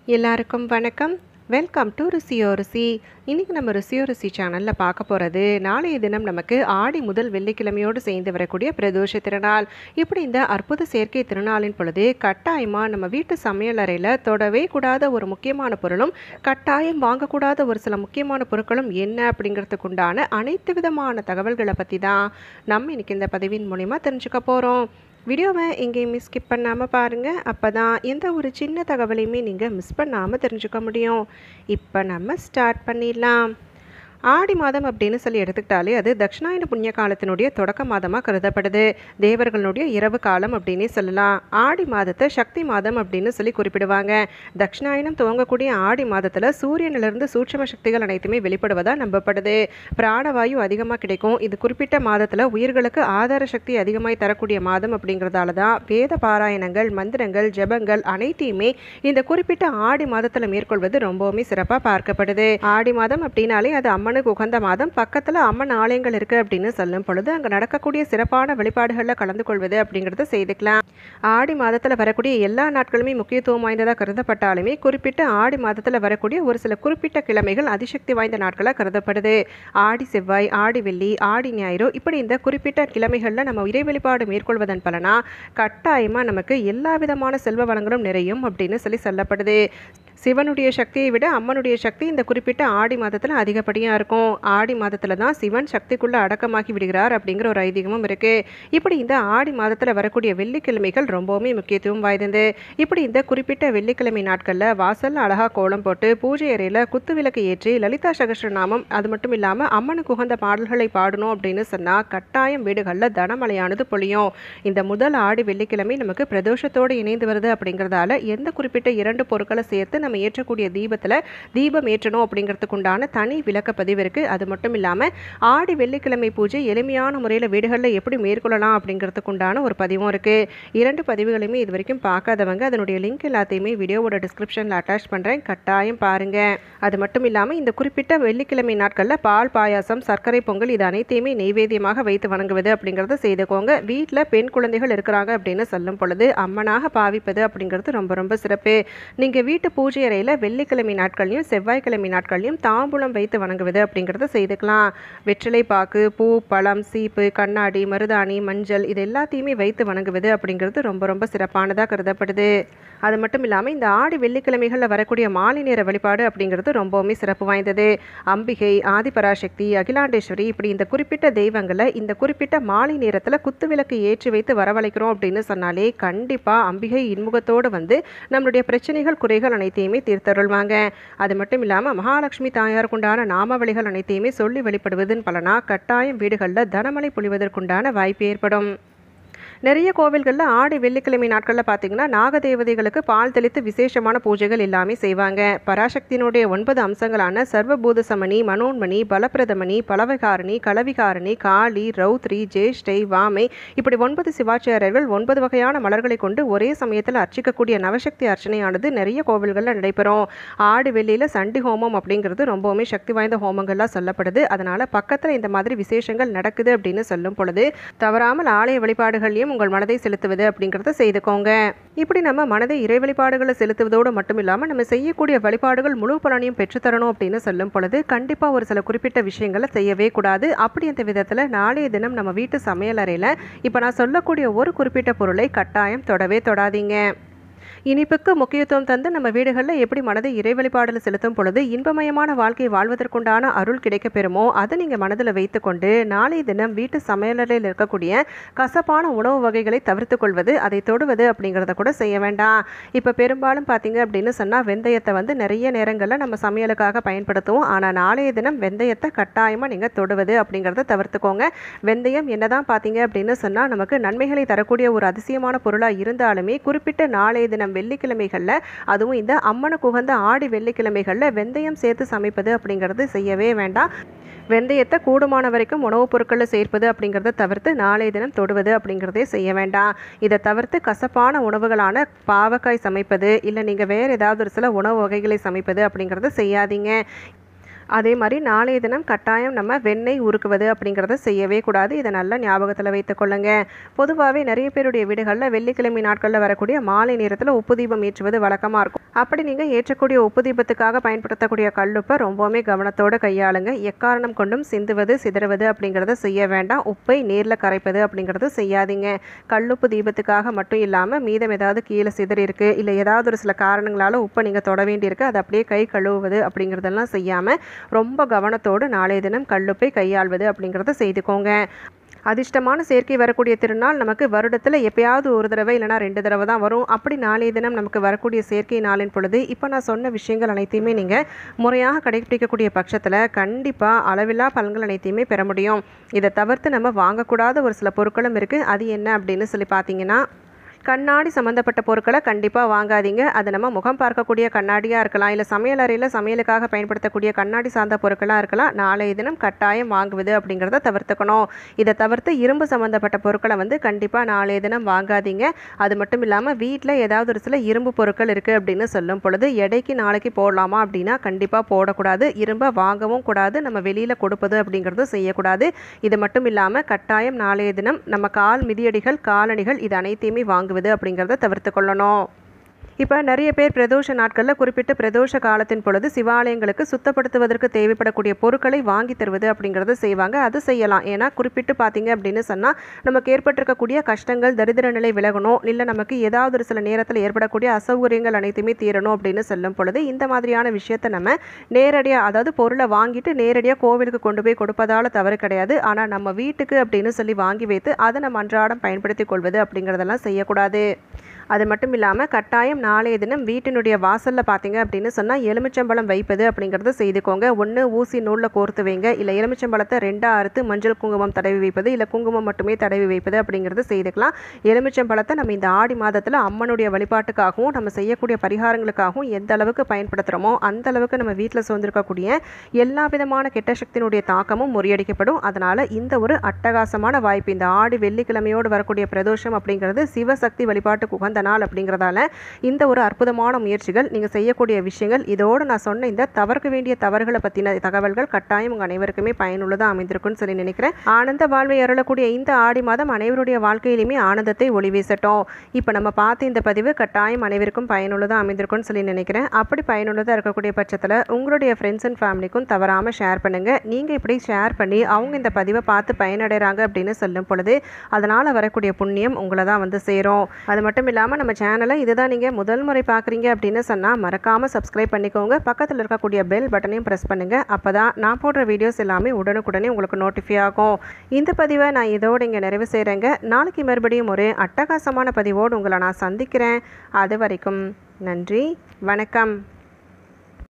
எல்லாருக்கும் வணக்கம். Welcome to ருசியோ ருசி. இன்றைக்கி நம்ம ருசியோ ருசி சேனலில் பார்க்க போகிறது, நாளைய தினம் நமக்கு ஆடி முதல் வெள்ளிக்கிழமையோடு சேர்ந்து வரக்கூடிய பிரதோஷ திருநாள். இப்படி இந்த அற்புத சேர்க்கை திருநாளின் பொழுது கட்டாயமாக நம்ம வீட்டு சமையல் அறையில் தொடவே கூடாத ஒரு முக்கியமான பொருளும், கட்டாயம் வாங்கக்கூடாத ஒரு சில முக்கியமான பொருட்களும் என்ன அப்படிங்கிறதுக்கு உண்டான அனைத்து விதமான தகவல்களை பற்றி தான் நம்ம இன்றைக்கி இந்த பதிவின் மூலிமா தெரிஞ்சுக்க போகிறோம். வீடியோவை எங்கேயுமே ஸ்கிப் பண்ணாமல் பாருங்கள். அப்போ தான் எந்த ஒரு சின்ன தகவலையுமே நீங்கள் மிஸ் பண்ணாமல் தெரிஞ்சுக்க முடியும். இப்போ நம்ம ஸ்டார்ட் பண்ணிடலாம். ஆடி மாதம் அப்படின்னு சொல்லி எடுத்துக்கிட்டாலே அது தட்சிணாயன புண்ணிய காலத்தினுடைய தொடக்க மாதமாக கருதப்படுது. தேவர்களுடைய இரவு காலம் அப்படின்னே சொல்லலாம். ஆடி மாதத்தை சக்தி மாதம் அப்படின்னு சொல்லி குறிப்பிடுவாங்க. தட்சிணாயனம் துவங்கக்கூடிய ஆடி மாதத்தில் சூரியனிலிருந்து சூட்சும சக்திகள் அனைத்துமே வெளிப்படுவதாக நம்பப்படுது. பிராணவாயு அதிகமாக கிடைக்கும். இது குறிப்பிட்ட மாதத்தில் உயிர்களுக்கு ஆதார சக்தி அதிகமாய் தரக்கூடிய மாதம் அப்படிங்கிறதால தான் வேத பாராயணங்கள், மந்திரங்கள், ஜபங்கள் அனைத்தையுமே இந்த குறிப்பிட்ட ஆடி மாதத்தில் மேற்கொள்வது ரொம்பவுமே சிறப்பாக பார்க்கப்படுது. ஆடி மாதம் அப்படின்னாலே அது அம்மனுக்கு உகந்த மாதம். பக்கத்தில் அம்மன் ஆலயங்கள் இருக்குது அப்படின்னு சொல்லும் பொழுது அங்கே நடக்கக்கூடிய சிறப்பான வழிபாடுகளில் கலந்து கொள்வது அப்படிங்கிறத செய்துக்கலாம். ஆடி மாதத்தில் வரக்கூடிய எல்லா நாட்களுமே முக்கியத்துவம் வாய்ந்ததாக கருதப்பட்டாலுமே குறிப்பிட்ட ஆடி மாதத்தில் வரக்கூடிய ஒரு சில குறிப்பிட்ட கிழமைகள் அதிசக்தி வாய்ந்த நாட்களாக கருதப்படுது. ஆடி செவ்வாய், ஆடி வெள்ளி, ஆடி ஞாயிறு, இப்படி இந்த குறிப்பிட்ட கிழமைகளில் நம்ம இறை வழிபாடு மேற்கொள்வதன் பலனா கட்டாயமாக நமக்கு எல்லா விதமான செல்வ வளங்களும் நிறையும் அப்படின்னு சொல்லப்படுது. சிவனுடைய சக்தியை விட அம்மனுடைய சக்தி இந்த குறிப்பிட்ட ஆடி மாதத்தில் அதிகப்படியாக இருக்கும். ஆடி மாதத்தில் தான் சிவன் சக்திக்குள்ளே அடக்கமாகி விடுகிறார் அப்படிங்கிற ஒரு ஐதீகமும் இருக்குது. இப்படி இந்த ஆடி மாதத்தில் வரக்கூடிய வெள்ளிக்கிழமைகள் ரொம்பவுமே முக்கியத்துவம் வாய்ந்தது. இப்படி இந்த குறிப்பிட்ட வெள்ளிக்கிழமை நாட்களில் வாசல் அழகாக கோலம் போட்டு பூஜை அறையில் குத்து விளக்கு ஏற்றி லலிதா சகஸ்ரநாமம், அது மட்டும் இல்லாமல் அம்மனுக்கு உகந்த பாடல்களை பாடணும் அப்படின்னு சொன்னால் கட்டாயம் வீடுகளில் தனமழையானது பொழியும். இந்த முதல் ஆடி வெள்ளிக்கிழமை நமக்கு பிரதோஷத்தோடு இணைந்து வருது அப்படிங்கிறதால எந்த குறிப்பிட்ட 2 பொருட்களை சேர்த்து நம்ம ஏற்றக்கூடிய தீபத்தில் தீபம் ஏற்றணும் அப்படிங்கிறதுக்கு உண்டான தனி விளக்கப்பதிவு இருக்குது. அது மட்டும் இல்லாமல் ஆடி வெள்ளிக்கிழமை பூஜை எளிமையான முறையில் வீடுகளில் எப்படி மேற்கொள்ளலாம் அப்படிங்கிறதுக்கு உண்டான ஒரு பதிவும் இருக்குது. 2 பதிவுகளையுமே இது வரைக்கும் பார்க்காதவங்க அதனுடைய லிங்க் எல்லாத்தையுமே வீடியோவோட டிஸ்கிரிப்ஷனில் அட்டாச் பண்ணுறேன், கட்டாயம் பாருங்கள். அது மட்டும் இல்லாமல் இந்த குறிப்பிட்ட வெள்ளிக்கிழமை நாட்களில் பால் பாயாசம், சர்க்கரை பொங்கல் இது அனைத்தையுமே நெய்வேத்தியமாக வைத்து வணங்குவது அப்படிங்கிறத செய்துக்கோங்க. வீட்டில் பெண் குழந்தைகள் இருக்கிறாங்க அப்படின்னு சொல்லும் பொழுது அம்மனாக பாவிப்பது அப்படிங்கிறது ரொம்ப ரொம்ப சிறப்பு. நீங்கள் வீட்டு பூஜை அறையில் வெள்ளிக்கிழமை நாட்களையும் செவ்வாய்க்கிழமை நாட்களையும் தாம்பூலம் வைத்து வணங்குவது அப்படிங்கிறத செய்துக்கலாம். வெற்றிலை பாக்கு, பூ, பழம், சீப்பு, கண்ணாடி, மருதாணி, மஞ்சள் இது எல்லாத்தையுமே வைத்து வணங்குவது அப்படிங்கிறது ரொம்ப ரொம்ப சிறப்பானதாக கருதப்படுது. அது மட்டும் இல்லாமல் இந்த ஆடி வெள்ளிக்கிழமைகளில் வரக்கூடிய மாலை நேர வழிபாடு அப்படிங்கிறது ரொம்பவுமே சிறப்பு வாய்ந்தது. அம்பிகை, ஆதிபராசக்தி, அகிலாண்டேஸ்வரி, இப்படி இந்த குறிப்பிட்ட தெய்வங்களை இந்த குறிப்பிட்ட மாலை நேரத்தில் குத்து விளக்கு ஏற்றி வைத்து வரவழைக்கிறோம் அப்படின்னு சொன்னாலே கண்டிப்பாக அம்பிகை இன்முகத்தோடு வந்து நம்மளுடைய பிரச்சனைகள், குறைகள் அனைத்தையுமே தீர்த்தருள்வாங்க. அது மட்டும் இல்லாமல் மகாலட்சுமி தாயாருக்கு உண்டான நாமவழிகள் அனைத்தையுமே சொல்லி வெளிப்படுவதன் பலனா கட்டாயம் வீடுகளில் தனமழை பொழிவதற்குண்டான வாய்ப்பு ஏற்படும். நிறைய கோவில்களில் ஆடி வெள்ளிக்கிழமை நாட்களில் பார்த்திங்கன்னா நாகதேவதைகளுக்கு பால் தெளித்து விசேஷமான பூஜைகள் எல்லாமே செய்வாங்க. பராசக்தியினுடைய 9 அம்சங்களான சர்வபூத சமணி, மனோன்மணி, பலப்பிரதமணி, பலவிகாரணி, கலவிகாரணி, காளி, ரௌத்ரி, ஜேஷ்டை, வாமை, இப்படி 9 சிவாச்சாரியர்கள் 9 வகையான மலர்களை கொண்டு ஒரே சமயத்தில் அர்ச்சிக்கக்கூடிய நவசக்தி அர்ச்சனையானது நிறைய கோவில்களில் நடைபெறும். ஆடி வெள்ளியில் சண்டி ஹோமம் அப்படிங்கிறது ரொம்பவுமே சக்தி வாய்ந்த ஹோமங்கள்லாம் சொல்லப்படுது. அதனால் பக்கத்தில் இந்த மாதிரி விசேஷங்கள் நடக்குது அப்படின்னு சொல்லும் பொழுது தவறாமல் ஆலய வழிபாடுகளையும் உங்கள் மனதை செலுத்துவது அப்படிங்கிறத செய்துக்கோங்க. இப்படி நம்ம மனதை இறை வழிபாடுகளை செலுத்துவதோடு மட்டும் இல்லாமல் நம்ம செய்யக்கூடிய வழிபாடுகள் முழு பலனையும் பெற்றுத்தரணும் அப்படின்னு சொல்லும் பொழுது கண்டிப்பாக ஒரு சில குறிப்பிட்ட விஷயங்களை செய்யவே கூடாது. அப்படி அந்த விதத்தில் நாளைய தினம் நம்ம வீட்டு சமையல் அறையில் இப்போ நான் சொல்லக்கூடிய ஒரு குறிப்பிட்ட பொருளை கட்டாயம் தொடவே தொடாதீங்க. இனிப்புக்கு முக்கியத்துவம் தந்து நம்ம வீடுகளில் எப்படி மனதை இறை வழிபாடில் செலுத்தும் பொழுது இன்பமயமான வாழ்க்கை வாழ்வதற்குண்டான அருள் கிடைக்க பெறுமோ அதை நீங்கள் மனதில் வைத்துக்கொண்டு நாளைய தினம் வீட்டு சமையலறையில் இருக்கக்கூடிய கசப்பான உணவு வகைகளை தவிர்த்து கொள்வது, அதை தொடுவது அப்படிங்கிறத கூட செய்ய வேண்டாம். இப்போ பெரும்பாலும் பார்த்தீங்க அப்படின்னு சொன்னால் வெந்தயத்தை வந்து நிறைய நேரங்களில் நம்ம சமையலுக்காக பயன்படுத்துவோம். ஆனால் நாளைய தினம் வெந்தயத்தை கட்டாயமாக நீங்கள் தொடுவது அப்படிங்கிறத தவிர்த்துக்கோங்க. வெந்தயம் என்னதான் பார்த்தீங்க அப்படின்னு சொன்னால் நமக்கு நன்மைகளை தரக்கூடிய ஒரு அதிசயமான பொருளாக இருந்தாலுமே குறிப்பிட்ட நாளைய தினம் வெள்ளிக்கிழமைகளில், அதுவும் இந்த அம்மனுக்கு உகந்த ஆடி வெள்ளிக்கிழமைகளில் வெந்தயம் சேர்த்து சமைப்பது அப்படிங்கிறது செய்யவே வேண்டாம். வெந்தயத்தை கூடுமான வரைக்கும் உணவுப் பொருட்களில் சேர்ப்பது அப்படிங்கிறத தவிர்த்து நாளைய தினம் தொடுவது அப்படிங்கிறதே செய்ய வேண்டாம். இதை தவிர்த்து கசப்பான உணவுகளான பாவக்காய் சமைப்பது, இல்லை நீங்கள் வேறு ஏதாவது ஒரு சில உணவு வகைகளை சமைப்பது அப்படிங்கிறத செய்யாதீங்க. அதே மாதிரி நாளைய தினம் கட்டாயம் நம்ம வெண்ணெய் உருக்குவது அப்படிங்கிறத செய்யவே கூடாது. இதை நல்லா ஞாபகத்தில் வைத்துக்கொள்ளுங்க. பொதுவாகவே நிறைய பேருடைய வீடுகளில் வெள்ளிக்கிழமை நாட்களில் வரக்கூடிய மாலை நேரத்தில் உப்பு தீபம் ஏற்றுவது வழக்கமாக இருக்கும். அப்படி நீங்கள் ஏற்றக்கூடிய உப்பு தீபத்துக்காக பயன்படுத்தக்கூடிய கல்லுப்பை ரொம்பவுமே கவனத்தோடு கையாளுங்க. எக்காரணம் கொண்டும் சிந்துவது சிதறுவது அப்படிங்கிறத செய்ய வேண்டாம். உப்பை நேரில் கரைப்பது அப்படிங்கிறது செய்யாதீங்க. கல்லுப்பு தீபத்துக்காக மட்டும் இல்லாமல் மீதம் ஏதாவது கீழே சிதறி இருக்கு, இல்லை ஏதாவது ஒரு சில காரணங்களால் உப்பை நீங்கள் தொட வேண்டியிருக்கு, அதை அப்படியே கை கழுவுவது அப்படிங்கிறதெல்லாம் செய்யாமல் ரொம்ப கவனத்தோடு நாளைய தினம் கல்லுப்பை கையாள்வது அப்படிங்கிறத செய்துக்கோங்க. அதிர்ஷ்டமான சேர்க்கை வரக்கூடிய திருநாள் நமக்கு வருடத்தில் எப்பயாவது ஒரு தடவை இல்லைனா 2 தடவை தான் வரும். அப்படி நாளைய தினம் நமக்கு வரக்கூடிய சேர்க்கை நாளின் பொழுது இப்போ நான் சொன்ன விஷயங்கள் அனைத்தையுமே நீங்கள் முறையாக கடைபிடிக்கக்கூடிய பட்சத்தில் கண்டிப்பாக அளவில்லா பலன்கள் அனைத்தையுமே பெற முடியும். இதை தவிர்த்து நம்ம வாங்கக்கூடாத ஒரு சில பொருட்களும் இருக்குது. அது என்ன அப்படின்னு சொல்லி பார்த்தீங்கன்னா, கண்ணாடி சம்மந்தப்பட்ட பொருட்களை கண்டிப்பாக வாங்காதீங்க. அது நம்ம முகம் பார்க்கக்கூடிய கண்ணாடியாக இருக்கலாம், இல்லை சமையல் அறையில் சமையலுக்காக பயன்படுத்தக்கூடிய கண்ணாடி சார்ந்த பொருட்களாக இருக்கலாம். நாளைய தினம் கட்டாயம் வாங்குவது அப்படிங்கிறத தவிர்த்துக்கணும். இதை தவிர்த்து இரும்பு சம்மந்தப்பட்ட பொருட்களை கண்டிப்பாக நாளைய தினம் வாங்காதீங்க. அது மட்டும் இல்லாமல் வீட்டில் ஏதாவது ஒரு சில இரும்பு பொருட்கள் இருக்குது அப்படின்னு சொல்லும் பொழுது எடைக்கு நாளைக்கு போடலாமா அப்படின்னா கண்டிப்பாக போடக்கூடாது. இரும்பை வாங்கவும் கூடாது, நம்ம வெளியில் கொடுப்பது அப்படிங்கிறது செய்யக்கூடாது. இது மட்டும் இல்லாமல் கட்டாயம் நாளைய தினம் நம்ம கால் மிதியடிகள், காலணிகள் இது அனைத்தையுமே வாங்குவது அப்படிங்கிறத தவிர்த்து கொள்ளணும். இப்போ நிறைய பேர் பிரதோஷ நாட்களில் குறிப்பிட்ட பிரதோஷ காலத்தின் பொழுது சிவாலயங்களுக்கு சுத்தப்படுத்துவதற்கு தேவைப்படக்கூடிய பொருட்களை வாங்கி தருவது அப்படிங்கிறத செய்வாங்க. அது செய்யலாம். ஏன்னா குறிப்பிட்டு பார்த்தீங்க அப்படின்னு சொன்னால் நமக்கு ஏற்பட்டிருக்கக்கூடிய கஷ்டங்கள், தரித்திர நிலை விலகணும், இல்லை நமக்கு ஏதாவது ஒரு சில நேரத்தில் ஏற்படக்கூடிய அசௌகரியங்கள் அனைத்துமே தீரணும் அப்படின்னு சொல்லும் பொழுது இந்த மாதிரியான விஷயத்தை நம்ம நேரடியாக, அதாவது பொருளை வாங்கிட்டு நேரடியாக கோவிலுக்கு கொண்டு போய் கொடுப்பதால் தவறு கிடையாது. ஆனால் நம்ம வீட்டுக்கு அப்படின்னு சொல்லி வாங்கி வைத்து அதை நம்ம அன்றாடம் பயன்படுத்தி கொள்வது அப்படிங்கிறதெல்லாம் செய்யக்கூடாது. அது மட்டும் இல்லாமல் கட்டாயம் நாளைய தினம் வீட்டினுடைய வாசலில் பார்த்தீங்க அப்படின்னு சொன்னால் எலுமிச்சம்பழம் வைப்பது அப்படிங்கிறத செய்துக்கோங்க. ஒன்று ஊசி நூலில் கோர்த்து வைங்க, இல்லை எலுமிச்சம்பழத்தை 2 அறுத்து மஞ்சள் குங்குமம் தடவி வைப்பது, இல்லை குங்குமம் மட்டுமே தடவி வைப்பது அப்படிங்கிறது செய்துக்கலாம். எலுமிச்சம்பழத்தை நம்ம இந்த ஆடி மாதத்தில் அம்மனுடைய வழிபாட்டுக்காகவும் நம்ம செய்யக்கூடிய பரிகாரங்களுக்காகவும் எந்த அளவுக்கு பயன்படுத்துகிறோமோ அந்த அளவுக்கு நம்ம வீட்டில் சுதந்திருக்கக்கூடிய எல்லா விதமான கெட்ட சக்தியினுடைய தாக்கமும் முறியடிக்கப்படும். அதனால் இந்த ஒரு அட்டகாசமான வாய்ப்பு, இந்த ஆடி வெள்ளிக்கிழமையோடு வரக்கூடிய பிரதோஷம் அப்படிங்கிறது சிவசக்தி வழிபாட்டுக்கு உகந்த நாள் அப்படிங்கிறதால இந்த ஒரு அற்புதமான முயற்சிகள், நீங்கள் செய்யக்கூடிய விஷயங்கள், இதோடு நான் சொன்ன இந்த தவிர்க்க வேண்டிய தவறுகளை பற்றின தகவல்கள் கட்டாயம் உங்கள் அனைவருக்குமே பயனுள்ளதாக அமைந்திருக்குன்னு சொல்லி நினைக்கிறேன். ஆனந்த வாழ்வை அருளக்கூடிய இந்த ஆடி மாதம் அனைவருடைய வாழ்க்கையிலுமே ஆனந்தத்தை ஒளி வீசட்டும். இப்போ நம்ம பார்த்து இந்த பதிவு கட்டாயம் அனைவருக்கும் பயனுள்ளதாக அமைந்திருக்குன்னு சொல்லி நினைக்கிறேன். அப்படி பயனுள்ளதாக இருக்கக்கூடிய பட்சத்தில் உங்களுடைய ஃப்ரெண்ட்ஸ் அண்ட் ஃபேமிலிக்கும் தவறாமல் ஷேர் பண்ணுங்கள். நீங்கள் இப்படி ஷேர் பண்ணி அவங்க இந்த பதிவை பார்த்து பயனடைகிறாங்க அப்படின்னு சொல்லும் பொழுது அதனால் வரக்கூடிய புண்ணியம் உங்களை தான் சேரும். அது மட்டும் இல்லாமல் நம்ம சேனலை இதுதான் நீங்கள் முதல் முறை பார்க்குறீங்க அப்படின்னு சொன்னால் மறக்காமல் சப்ஸ்கிரைப் பண்ணிக்கோங்க. பக்கத்தில் இருக்கக்கூடிய பெல் பட்டனையும் ப்ரெஸ் பண்ணுங்கள். அப்போ தான் நான் போடுற வீடியோஸ் எல்லாமே உடனுக்குடனே உங்களுக்கு நோட்டிஃபை ஆகும். இந்த பதிவை நான் இதோடு இங்கே நிறைவு செய்கிறேங்க. நாளைக்கு மறுபடியும் ஒரு அட்டகாசமான பதிவோடு உங்களை நான் சந்திக்கிறேன். அது வரைக்கும் நன்றி, வணக்கம்.